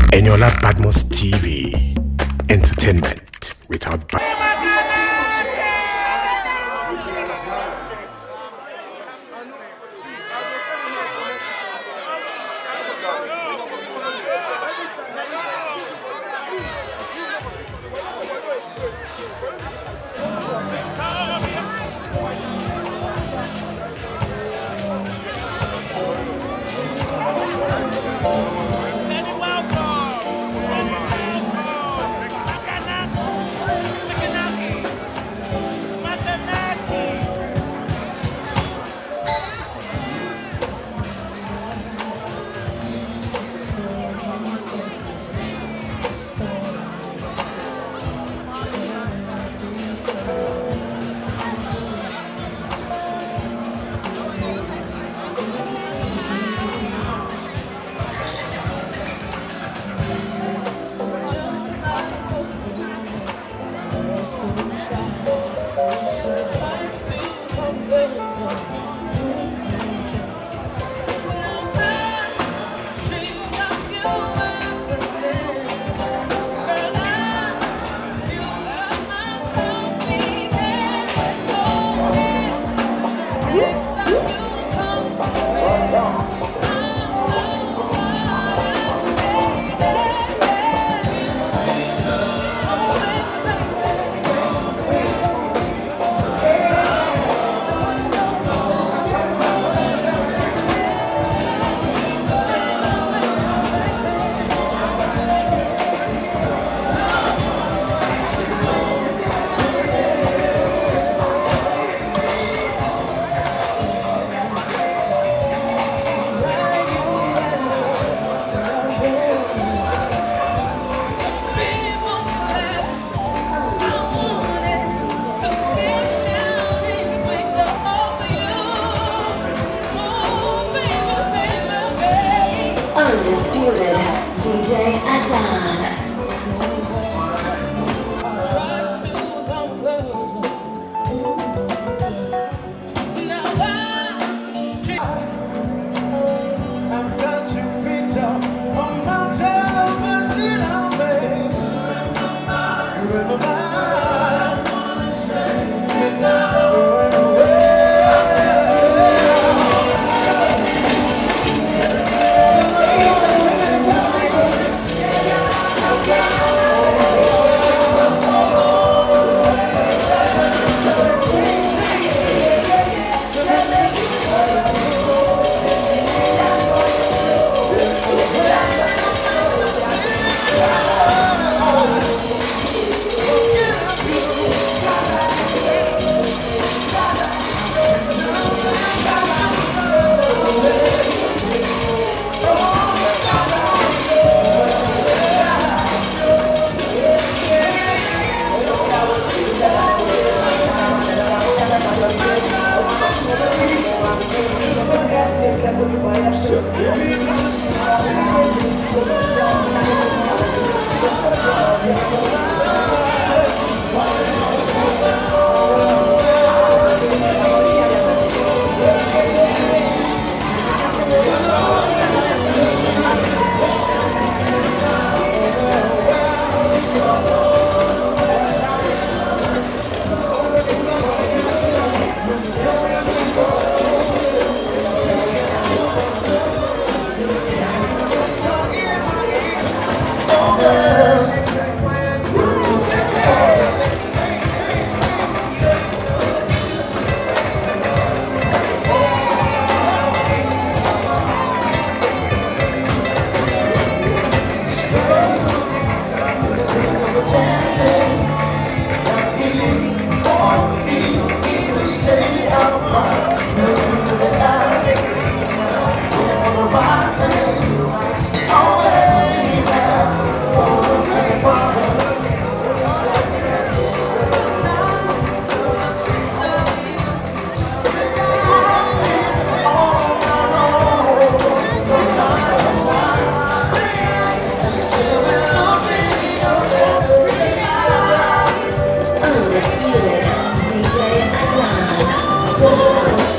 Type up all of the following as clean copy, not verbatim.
Eniola Badmus TV. Entertainment without Undisputed DJ Azan. Undisputed DJ Azan.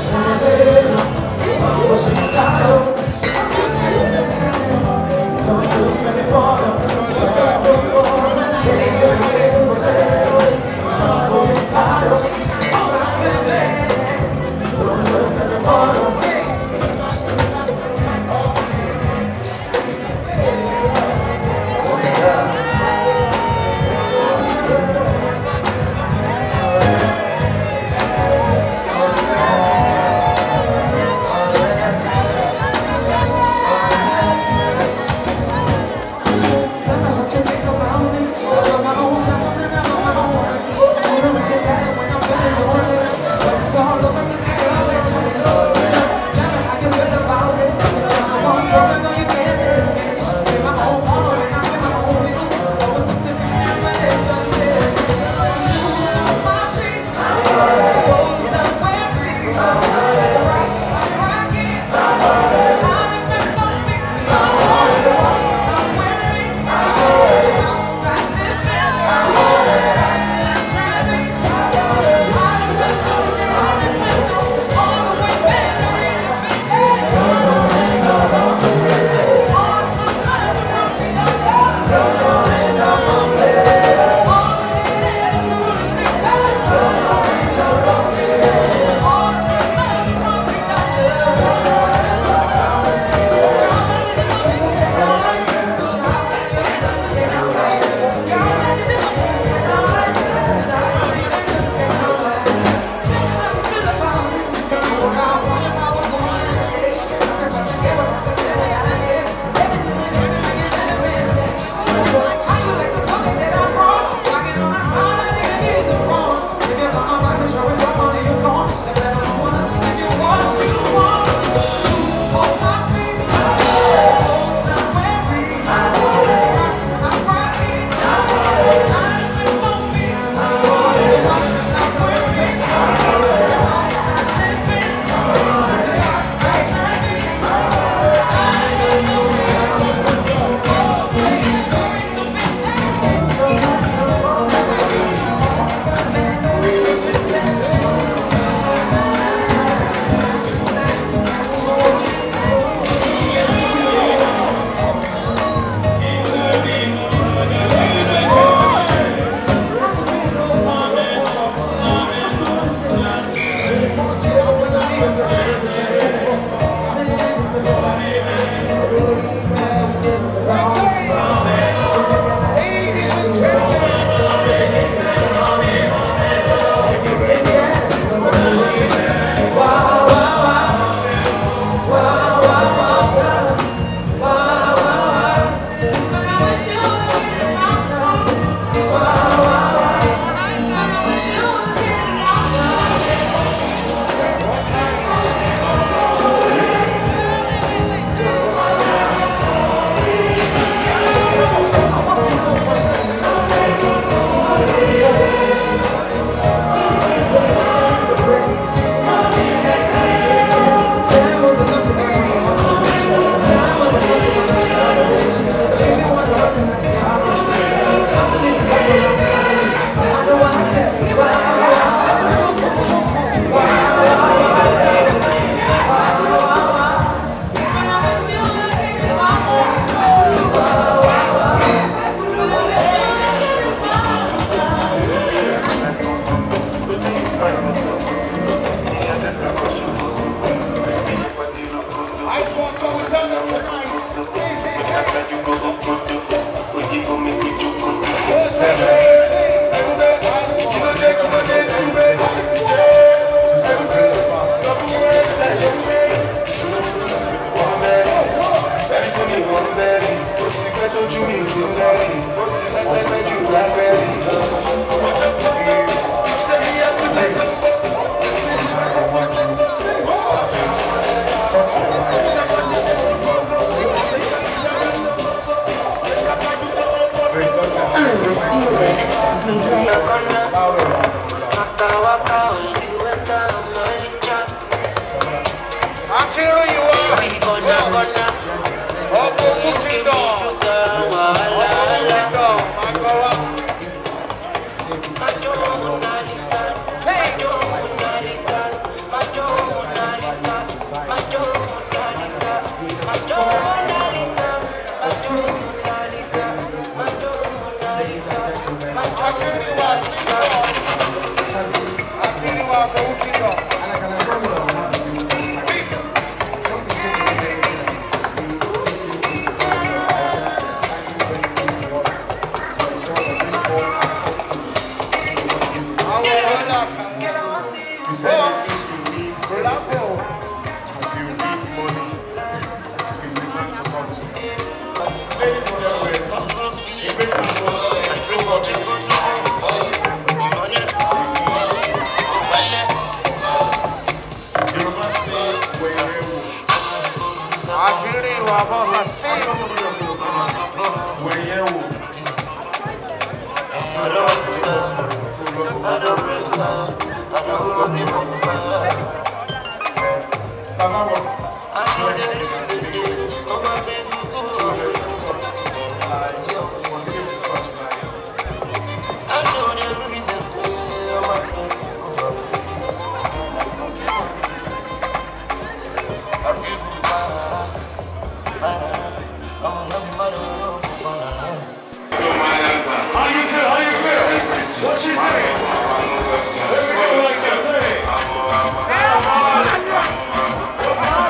What she say? Everybody like that, say.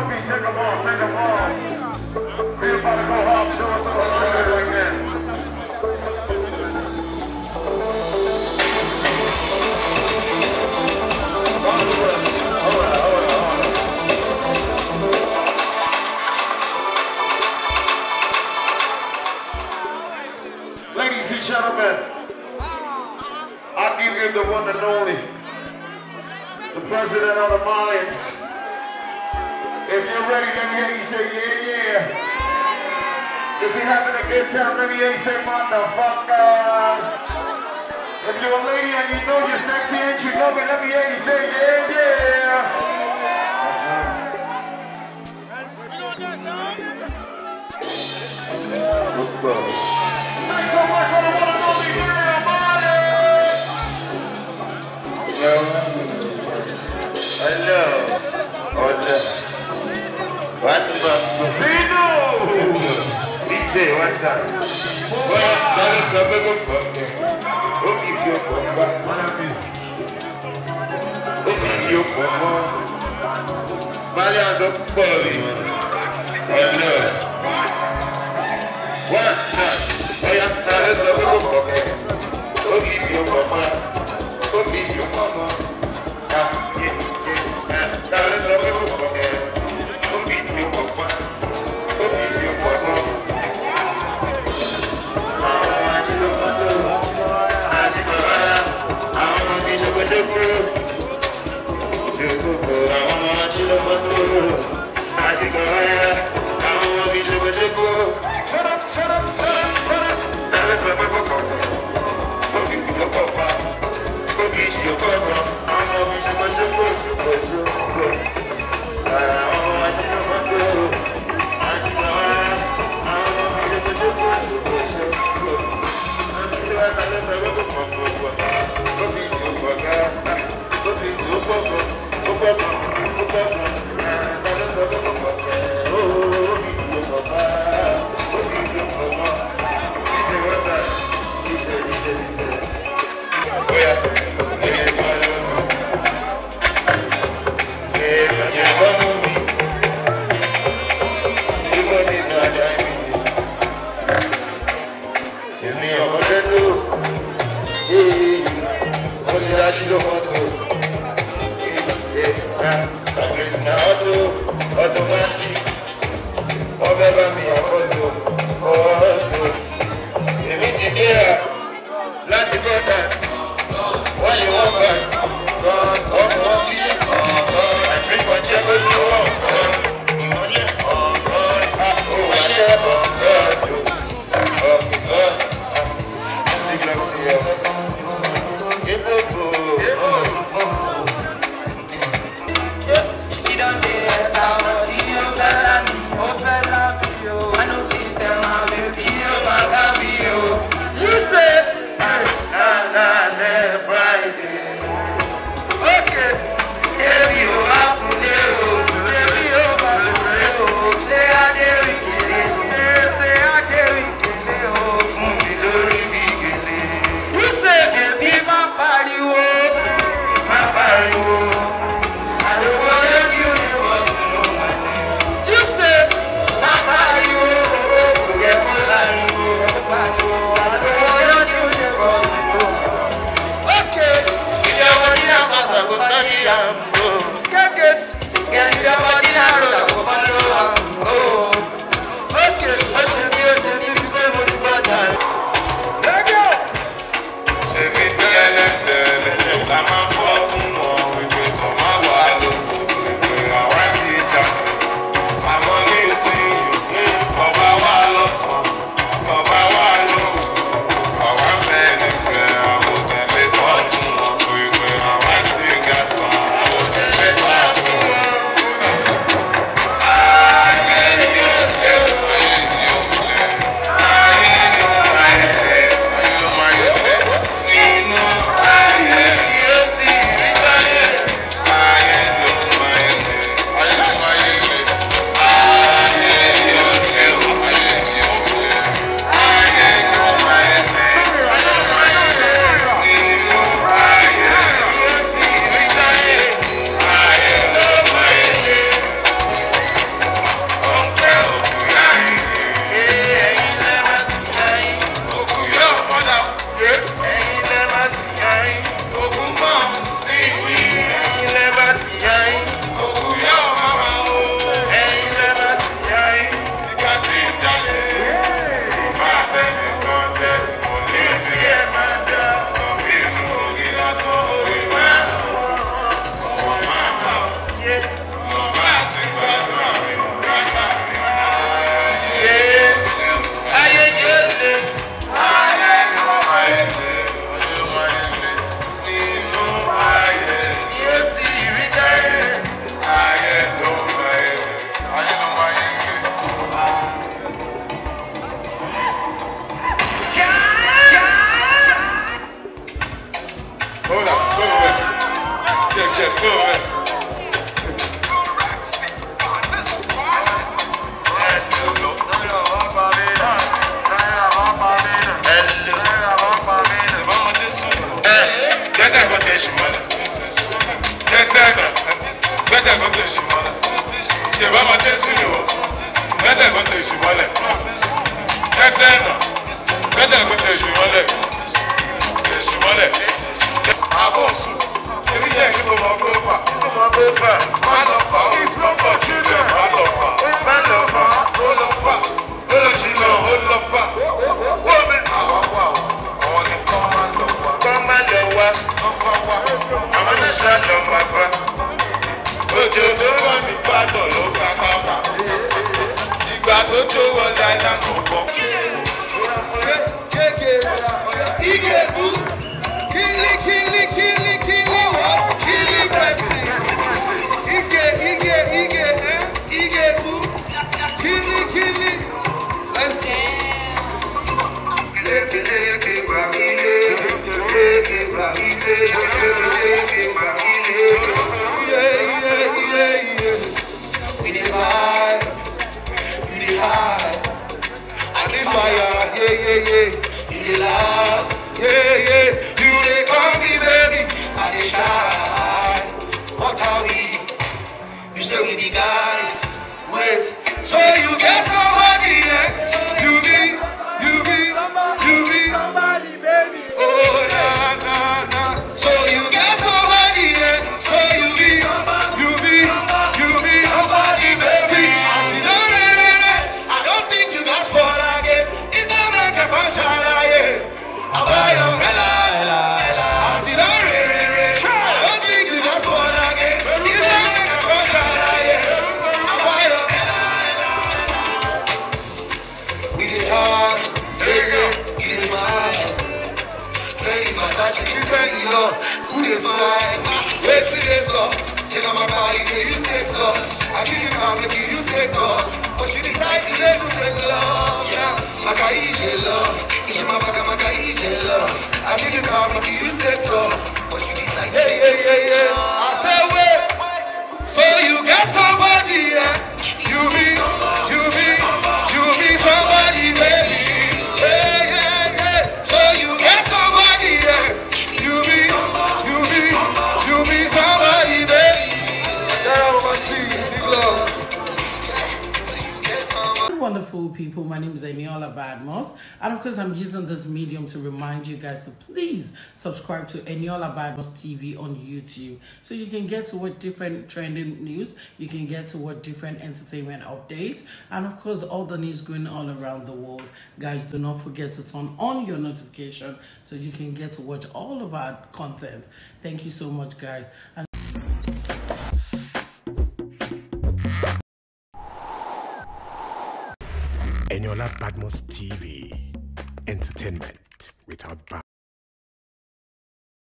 Ladies and gentlemen, I give you the one and only, the president of the Mayans. If you're ready, let me hear you say yeah, yeah. If you're having a good time, let me hear you say motherfucker. If you're a lady and you know you're sexy and you know me, let me hear you say yeah, yeah. Thanks so much for the one and only girl, Molly. Hello. What's up? Zeno! DJ, what's up? Well, that is a big problem. Okay, you come back. One of these. Okay, you come on. Malians of Polly. Hello. What's up? Oh, yeah, that is a big problem. Okay, you come back. Okay, you come on. That is a big problem. Alágbàtọ̀ ló gbà kápá. Ìgbà tó tó wọ dáadáa mọ̀ bọ̀. Ìgèbú. Kili what? Kili blessing. Ìgèbú. Kili. Let's go. We dey vibe, you dey high, I dey fire, yeah. You dey laugh, yeah. You dey call me baby, I dey shy. What are we? You say we be guys. Wait, so you get somebody, yeah? So you be somebody, baby. Oh nah. So you get somebody, yeah? So you be somebody, baby. I don't think you guys fall again. It's not like a function, yeah. I buy your umbrella. I see the rain. I don't think you guys fall again. It's not like a function, yeah. I buy your umbrella. We dey hard, it is mine. Very massage, very low. Who dey smile? Wait till they stop. Check out my car, you dey use take stuff. I give you calm, make you use take off. But you decide to let me take love, yeah. Maka ije love, ije mabaka maka ije love. I give you calm, make you use take off. But you decide to let me take love. I say wait, so you get somebody, yeah. You be somebody, baby. Yeah. So you get somebody, yeah. You be somebody, baby. Wonderful people, my name is Eniola Badmus, and of course I'm using this medium to remind you guys to please subscribe to Eniola Badmus TV on YouTube, so you can get to what different trending news, you can get to what different entertainment updates, and of course all the news going all around the world. Guys, do not forget to turn on your notification so you can get to watch all of our content. Thank you so much, guys. And Eniola Badmus TV, entertainment without bounds.